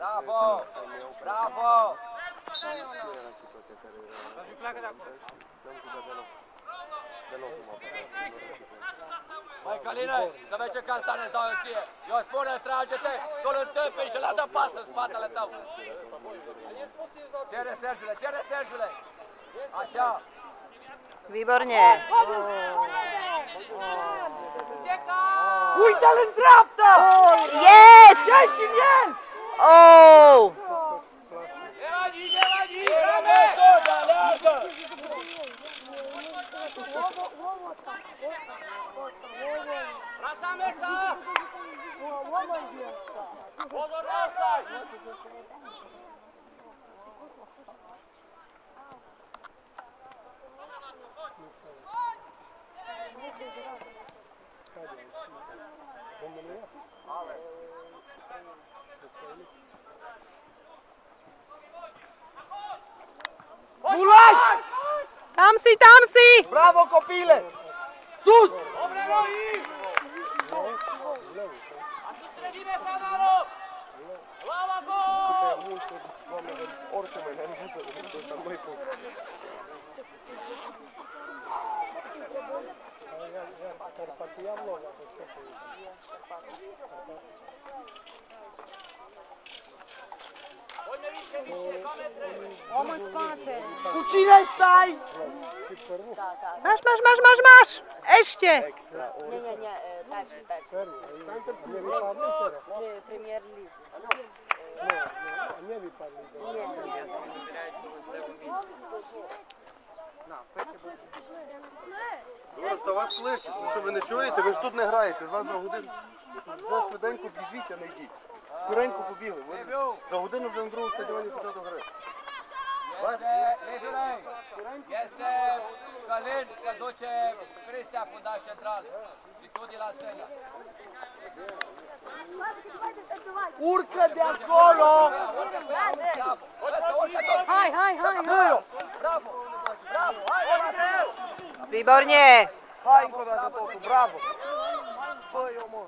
Bravo! Bravo! Băi, Căline, să vezi ce castan îți dau eu ție. Eu spune, trage-te, tu-l întâmpini și l-a dă pas în spatele tău. Cere, Sergiule, cere, Sergiule. Așa. Výborně. Uite-l în dreapta! Yes! Ieși în el! Oh! Wracamy sa! Pozor na offside! Nu lași! Tam si, tam si! Bravo, copile! Sus! Orice mai nervează lucrul ăsta, nu-i punct. Om în spate. Cu cine stai? Máš, máš, máš, máš, máš! Ještě! Nie, perši. Premier League. Не vypadli. Добре, що вас кличуть. Ну що ви не чуєте? Ви ж тут не граєте. Вас за годину. Вже швиденько біжіть, а не йдіть. Скоренько побігли. За годину вже на другому стадіоні початок гри. Iese Călin, că duce Cristea fundaș central. Și tu de la stânga. Urcă de acolo! Hai, hai, hai, hai. Bravo! Bravo! Hai, Mateu! Výborně! Hai încă o dată totul, bravo! Fă-i omor!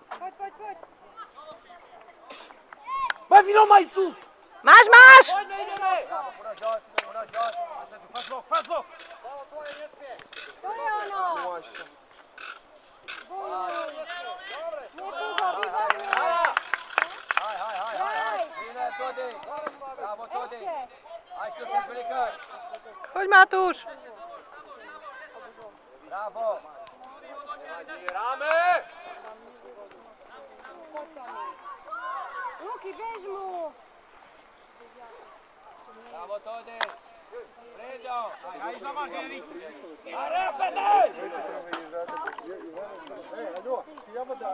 Bă, vino mai sus! Máš, máš! Bravo, până jos, până jos! Fă-ți loc, fă-ți loc! To je ono. Ну а що? Hai! Bine, Todi! Bravo, Todi! Hai, știu să-ți plicări! Pojď, Matuš! Bravo! Rame! Luki, bež mu. Bravo, Todi! Prinde-o! Aici la Margherit! Hai, repede! Алло, я вода.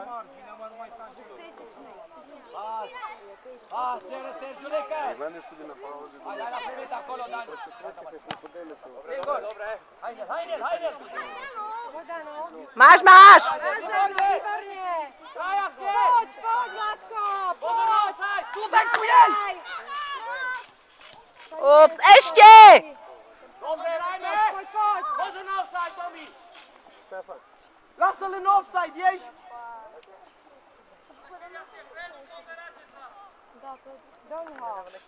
Pas, cere, Sergiulică! Мене ж тобі на паузі. Hai, hai, la primit acolo, Dani! Sigur! Haide, haide, haide! Bogdano. Máš, máš! Výborně. Pojď, pojď, Zlatko. Pojď. Tu-te cu el! Ups, ještě! Dobre, Raime! Pojď, pojď. Poți în offside, Tomi! Stefan. Lasă-l în offside, ieși! Da, to do něho.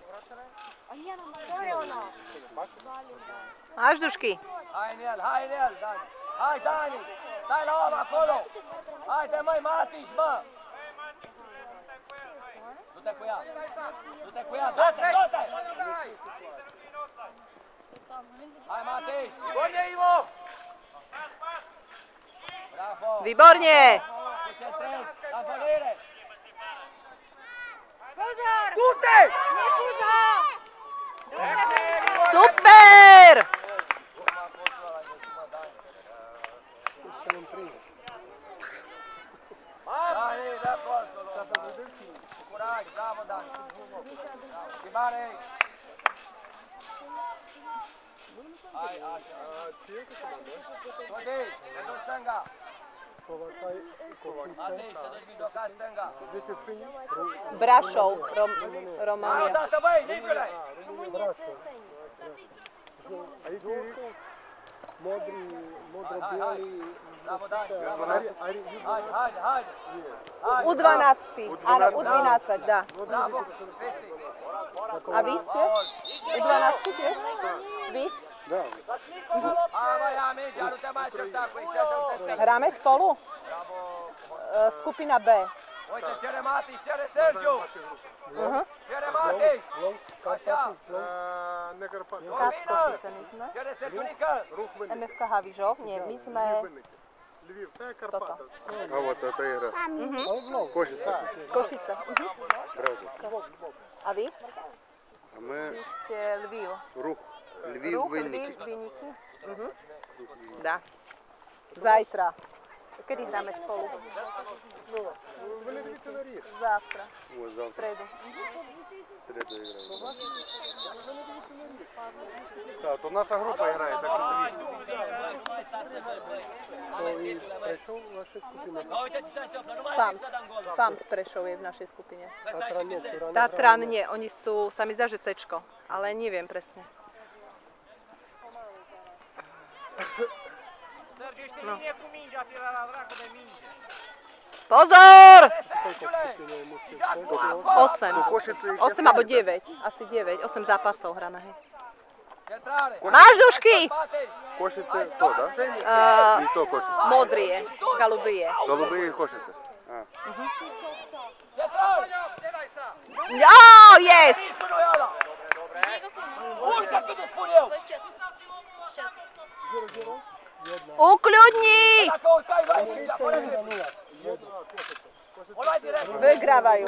To je ono. Máš, Dušky? Hai în el, Dani! Hai, Dani! Stai la om acolo! Haide, măi, Matiș, mă! Du-te cu ea! Du-te cu ea! Du-te! Hai, Matiș! Bune, Ivo! Bravo! Výborně! Concentrezi! Tampănire! Pozor. Du-te! Nepus ho. Super! Să nu prinde. Dani, dă colțul! Cu curaj! Bravo, Dani! Schimbare! Hai, așa! Todi, te duci stânga! Kovačaj, Matiș, te duci Vidoca stânga! Vidite svinju? Brašov, Hai Romania. odată, băi, Nicule! Rumunice seni. A igri modro-bijeli. Samo daj. Ajde, Hajde. U 12. Áno, u 12, dá. Bravo. Kristi. A vy ste? U 12 tiež? Vy? da. Ajmo ja, Minđa, nu te mai certa cu ei, ce Hráme spolu? Skupina B. Uite, cere Matiš, cere Sergiu. Cere Matiš. Așa. Не Карпати. Košice my sme. Cere Sergiunică. Рух винник. MFK Havířov? Nie, my sme... Львів, це Карпати. Toto. А от та ігра. Кошиця. Košice. Браво. A vy? А ми Vy ste Lviv. рух. Львів, Ruch, винники. Lviv, Vinniky. Dá. Zajtra. Kedy hráme spolu? Вони дивіться на рік. Завтра. Ось V завтра. stredu. Середу граємо. Так, то наша група грає, так що дивіться. Prešov vaše skupine. Uite ce se întâmplă, nu mai Famt. să dăm gol. Famt Prešov je v našej skupine. Ăsta e și Visel. Tatran nie, oni sú, sa mi zdá, že Cčko, ale neviem presne. Sergiu, ești în linie cu mingea, tira la dracu de minge. Pozor! Sergiule! Și acum, 8. Кошиці 8 alebo 9. Asi 9. 8 zápasov hráme, hej. centrare. Máš dušky? Matiš. Кошиці то, так? І то кошиці. Modrie, galubie. Голуби і кошиці. Centrare. Oh, yes! Riscul nu e ăla. Urcă cât îți spun eu. Ukľudni! Dacă urcai, luai și Japonia direct. O luai direct. Виграваjú.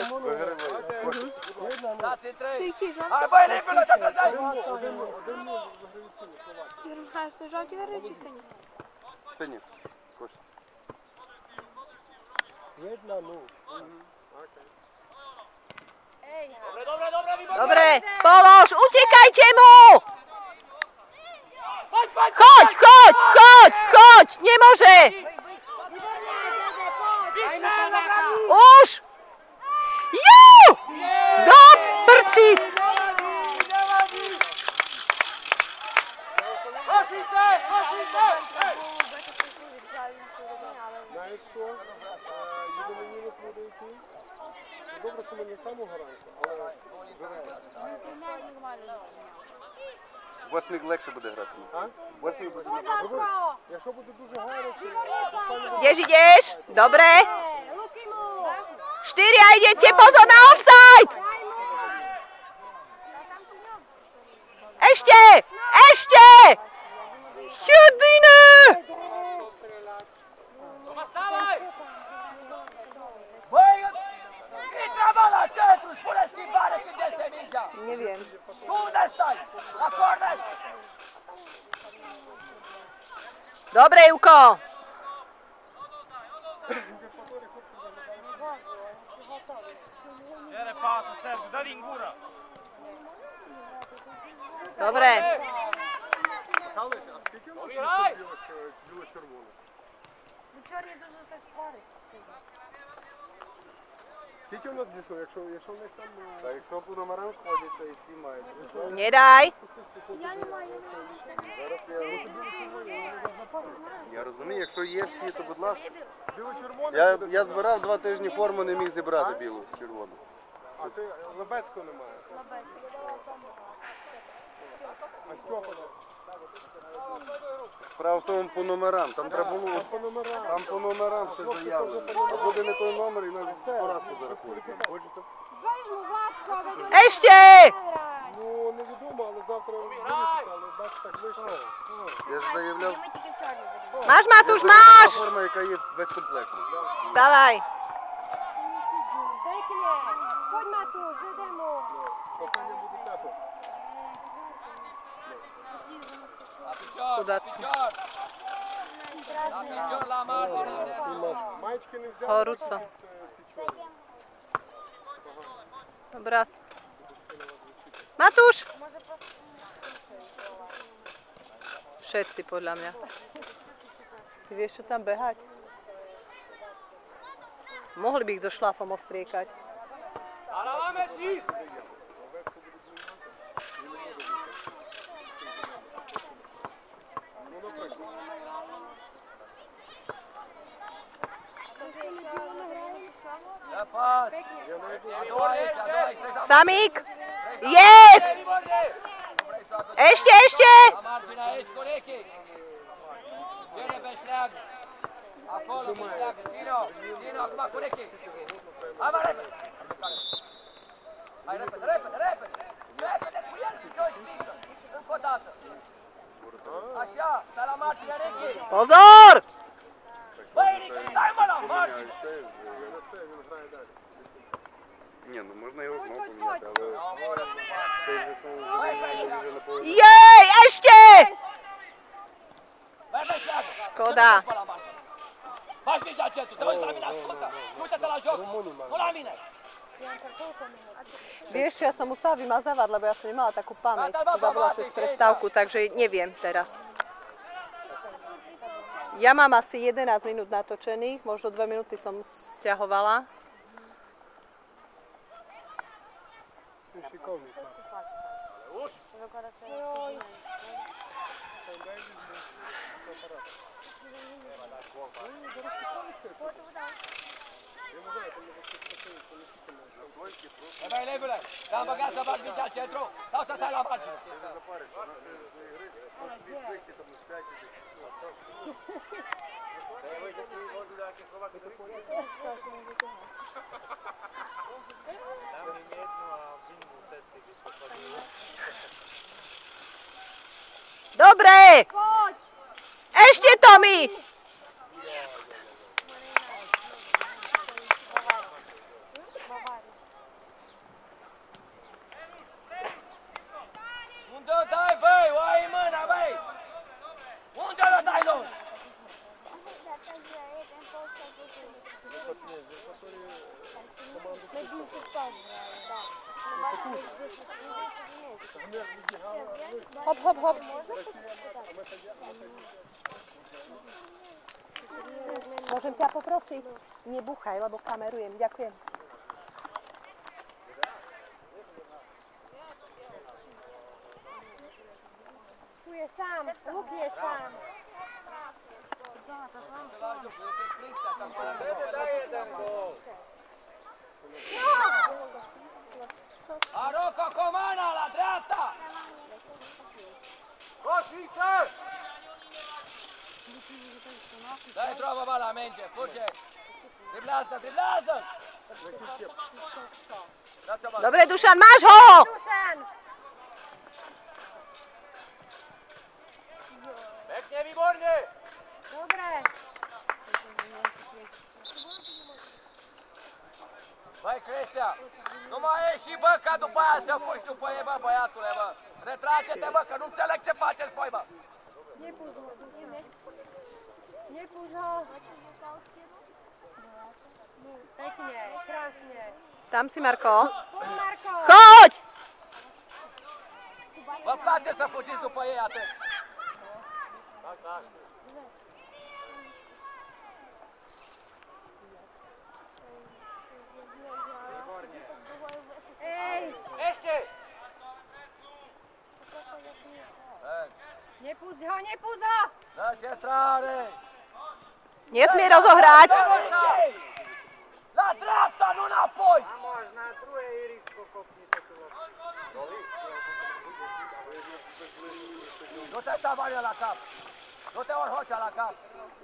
Dați-i trei. Hai băi, Nicule, te trezeai. Ігор, що жовті вери чи сині? Сині. Кошиці. 1-0. Dobre, polož, utekajte mu! Choď, choď, choď, choď, nemôže! Už! Jú! Do prčic! Знаєш що? Їдемо мінус буде йти. Добре, що ми не саму гаранту, але Восьмик легше буде грати. Восьмик буде грати. якщо буде дуже гаряче, Ideš, ideš? Dobre. 4 a idete, pozor na offside! Ešte! Ešte! Judine! Băi, ce-i treaba la centru? Spune schimbare când iese mingea. Neviem. Tu unde stai? La corner. Dobre, Juko. Cere pasă, Sergiu, dă din gură. Dobre. Михайлович, а скільки у нас Обіграй! біло-червоних? Чорні дуже так парить. скільки у нас дійсно, якщо в них там... Та якщо по номерам сходяться і всі мають. Nedaj. Я не маю. Зараз я розумію, якщо є всі, то будь ласка. Біло-червоний Я збирав 2 тижні форму, не міг зібрати білу, червону. а ти Лебецького немає. А Стьопа? Справа в тому по номерам, там треба було, По номерам. там по номерам все заявлено. А буде не той номер і навіть поразку зарахують. Хочете? Візьму Владко, веду. Ešte! Ну, невідомо, але завтра вирішиться, але бачиш, так вийшло. Я ж заявляв, Ми тільки в чорні будемо. Máš, я Matúš, заявляв máš! форма, яка є весь комплектний. Stavaj. Пекне. Сходь, Матуш, ведемо. Останнє буде тепло. La picior, la Udați. picior. La picior, la margine. Маєчки не взяли. Horúco. Obraz. Matúš! Všetci podľa mňa. Ty vieš, čo tam behať? Mohli by ich so šlafom ostriekať. Ala máme si! Ну, наприклад. Samík! Yes! Ešte, ešte! La margine aici cu Ricky. Vine pe șleag. Acolo pe șleag. Ține-o acum cu Ricky. Hai mă, repede. Hai repede, repede, repede. Repede cu el și joci mică. Încă o dată. Așa, stai la margine, Ricky. Pozor! Băi, Ricky, stai mă la margine. Ні, ну можна його знову поміняти, але цей же що вже на половину. Jej, ešte! Băi, pe șleag. Škoda. Faci nici acetul, te uiți la mine, ascultă. Uite-te la joc, nu la mine. Vieš, ja som musela vymazávať, lebo ja som nemala takú pamäť. Zabudla cez prestávku, takže neviem teraz. Ja mám asi 11 minút natočených, možno 2 minúty som stiahovala. Šikovný. Băi, lebule, te-am băgat să bagi mingea în centru sau să stai la margine? Dobre! Ešte, Tomi! Unde o dai, băi? O ai în mână, băi! Unde o dai, nu? Hop, hop, hop. Môžem ťa poprosiť? Nebuchaj, lebo kamerujem. Ďakujem. Tu je sám, Luk je sám. A Rocco Comana la dreapta! Coșiță! Dai, trovă bă la menge, curge! Driblează, driblează! Dobre, Dušan, máš ho! Dušan! Pekne, výborne! Dobre. Băi, Crestea, nu mai ieși, bă, ca după aia să fugi după ei, bă, băiatule, bă! Retrage-te, bă, că nu înțeleg ce faceți voi, bă! Nepúď ho, Dušan. Nepúď ho. Pekne, krásne. Tam si, Marko. Poď, Marko. Choď! Vă place să fugiți după ei, atât! Ej, Ešte! nepúď ho, nepúď ho. Dă centrare! Nesmie rozohrať. La dreapta, nu înapoi! Nu te da Mario la cap! Nu te ori Hocea la cap!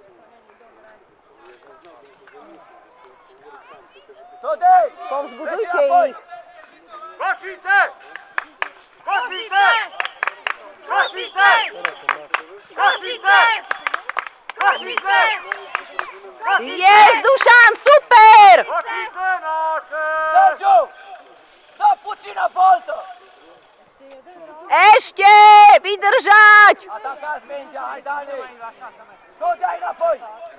Tudej! Povzbudzujte ich. Košice! Košice! Košice! Košice! Košice! Yes, Dušan, super! Košice naše! Sergiu! Dă puțină boltă! Ešte! Vydržať! Atacați mingea, hai Dani! Tu dai înapoi!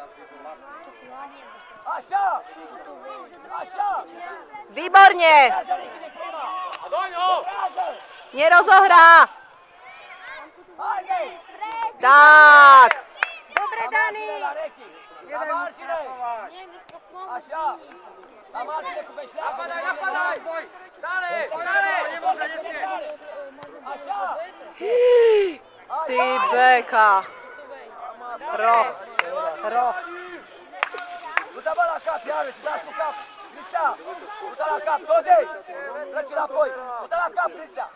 Așa! Așa! Výborne! Doňo! Nerozohrá! Haide! Tak! Dobre, Dani. La Rechi! La margine! Așa! La margine cu veșleagă! Napadai, napadai! Dale! Dale! Așa! Si beka! Roh! Roh! Du-te bă la cap, iarăși, dați cu cap! Cristea! Uita la cap, Todei! Treci înapoi! Uita la cap, Cristea!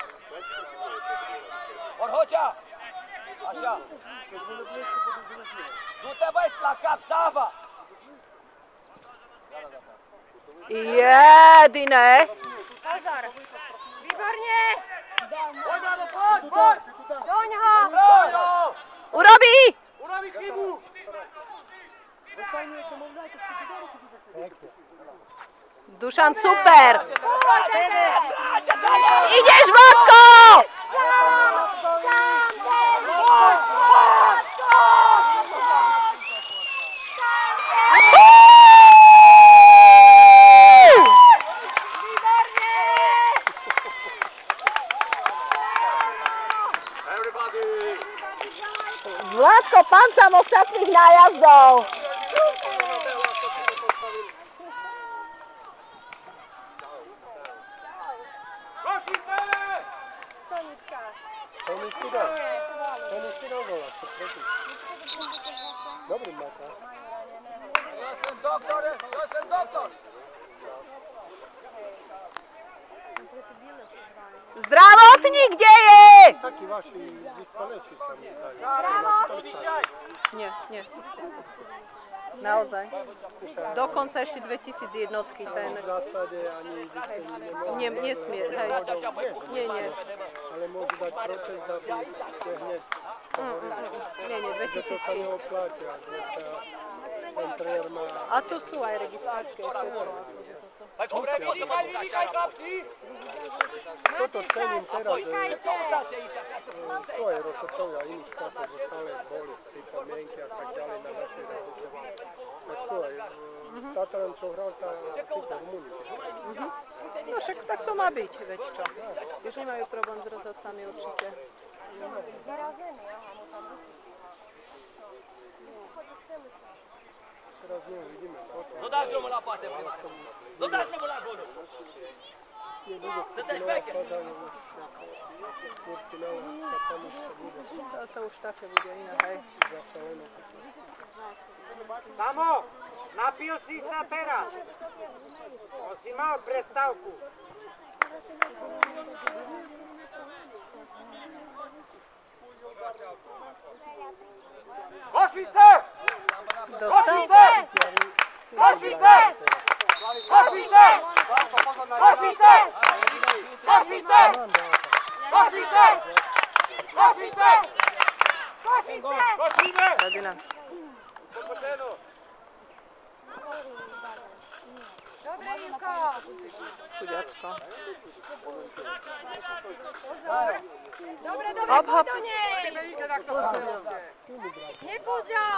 Orhocea! Așa! Du-te, băi, la cap, Sava! Jedine! Nazar. Výborně. Pojď, Rado, pojď, pojď! Do něho. Bravo! Urobí! Urobi chybu! Dušan, super! Pojďte. Ideš, Vodko! Vládko, pancam ostatných nájazdov. Sonička. Soničky dá. Soničky dá volat, to proti. Dobrý máte. Ja som doktor, ja som doktor! Zdravotník, kde je? Taky vaši vyspalejší sa mi zdajú. Nie, nie. Naozaj. Dokonca ešte 2000 jednotky ten. V zásade ani vyspelí nemôžu. Nesmie, hej. Nie, nie. Ale môžu dať protest, aby ste hneď Nie, nie, že to sa 2000. neoplátia, že sa ten tréner má... A tu sú aj registračky. Hai cum vrei, poți să mai ridic, ai capții? Toto cením teraz, že Uitați aici, acasă. svoje rozhodcovia iných štátov, že stále boli tie podmienky a tak ďalej na našej republike. Tak sú aj Tatran, čo hral tá super Rumunii. No však tak to má byť, veď čo. Už nemajú problém s rozhodcami určite. Teraz neuvidíme. Nu dați drumul la pase prima. Nu dați drumul la golul. Sunteți șmecher. To už také bude iné, hej. Samo, napil si sa teraz. On si mal prestávku. Košice! Dostal? Košice! Košice! Košice! Košice! Košice! Košice! Košice. Košice! Radina. Dobre, Juko. Chuďatko. Pozor. Dobre, dobre, Hop, hop. pojď do něj. Nepusť ho.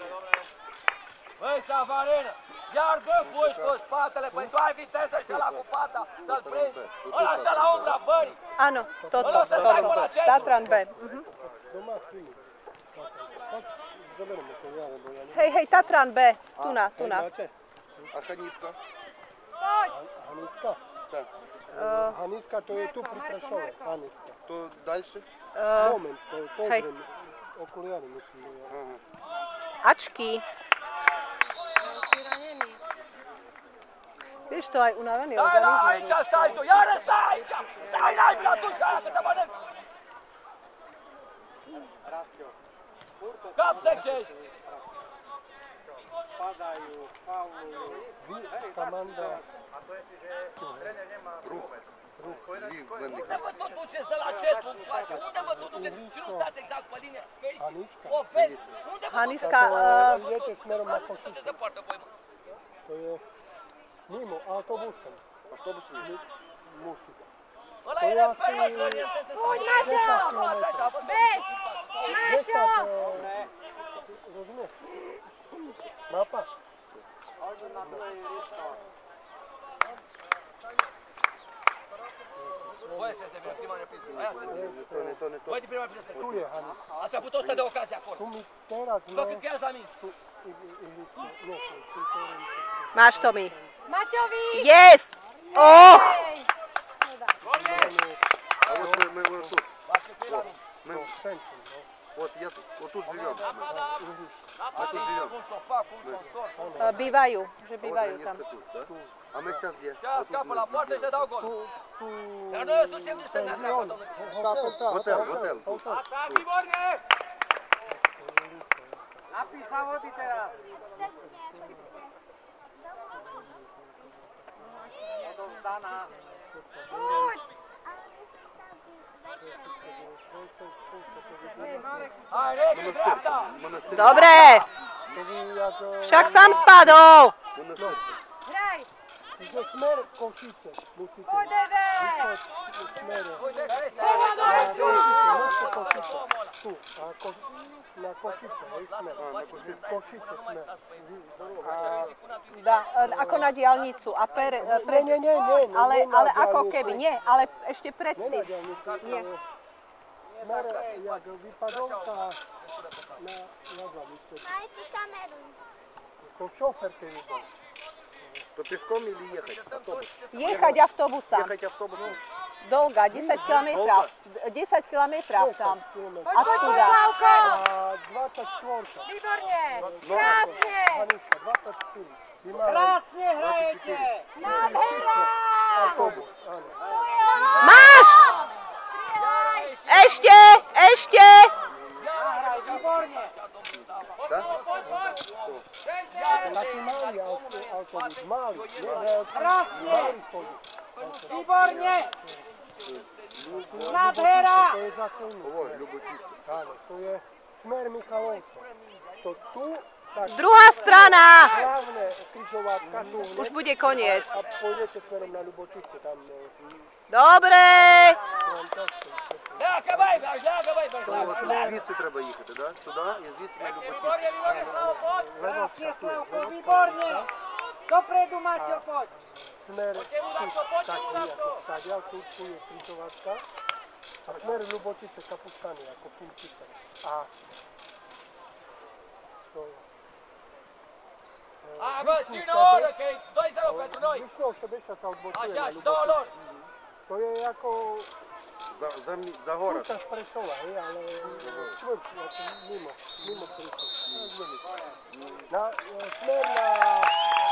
Băi, Savarena, iar dă puși cu spatele, păi tu ai viteză și ăla cu pata, să-l prinzi. Ăla stă la umbra bării. Áno, toto. Tatran B. Doma chvíli. Tak, zoberieme to ja, lebo ja Hej, hej, Tatran B. Tu na, tu na. máte? A Chanicka? Pojď. Haniska? Tak. Haniska to je tu pri Prešove. Haniska. To дальше? Moment, to pozriem. Okuliare myslím. Ačky. Vieš to aj unavený Stai la organizmus. aici, stai tu, iară stai aici! Stai n-ai la dușa aia că te mănânc! Cap secești! Komanda. Unde vă tot duceți de la centru încoace? Unde vă tot duceți? Și nu stați exact pe linie, că ești Haniska. ofens! Unde vă Haniska, Idete smerom na duceți? Košice. Se poartă voi, mă! To je mimo autobusom. Автобусом? Musíte. Ăla e reper, mă, și orientez să Pojď, stai! Maťo. Bež. Maťo. Rozumieš? Mapa? Voi să se vină prima repriză. Aia sunteți. Voi din prima repriză sunteți. Tu je Haniska. Ați avut 100 de ocazii acolo. Tu mi teraz Vă picheați la mine. Máš to mi. Maťovi. Yes! Oh! А вот мы тут. Мы Вот тут живем. Мы тут живем. Bývajú, že Вот bývajú они tam. тут, да? А мы сейчас где? Сейчас, капа la poartă și dau gol. Dar noi suntem de stânga, dreapta, domnule. Hotel. Atac, Viborne! Napij sa vody teraz. Nedozdaná. Hai, Rechi, dreapta! Монастырь. Dobre, však sám spadol. Монастырь. Hraj! Že smer Košice. Musíte. Pôjdeme! Smere. Uite, care este? Košice. Tu. Na Košice. Smer. Košice smer. Da, ako na diaľnicu. A Nie. ale ako keby, nie, ale ešte predtým. Nie. Smer, jak vypadovka na zavice. Dajte kameru. To šofer te vybal. То пешком или ехать? Автобус. Jechať autobusom. Ехать автобусом. Dolga, 10 kilometrov. 10 kilometrov tam. Poď, Odsuda. Slavko! A 24. Výborne! Krásne! Hanička, 24. Krásne hrajete. Nádhera! Autobus, áno. Máš! Ešte! Nahraj, výborne. Да? Taký malý autobus, malý. Krásne. Malý chodí. Výborne. Nádhera. To je za konu. Ой, Люботица. Áno, to je smer Michalovca. To tu, tak Druhá strana! hlavné križovatka tu Už hneď bude koniec. a pôjdete smerom na Ľuboticu. Tam Dobre! fantastické. Leacă, băi, leacă, băi, То băi, от leacă. звідси треба їхати, да? Сюди і звідси на Люботиcu. Viborne, Slavo, poď! Krásne, Slavko, výborne. Dopredu, Maťo, poď. Smer Udavko, poď, taký Udavko. ako stadiaľ, tu je križovatka. A smer Ľubotice Kapustany, ako Pinčice. A to je. Hai, bă, ține oră, că e 2-0 pentru noi. Vyšlo Šebeša sa odbočuje Așa, na și două Ľuboticu. lor. To je ako За город. Kuta z Prešova, ale čtvrt, ako mimo Prešova. Na smer na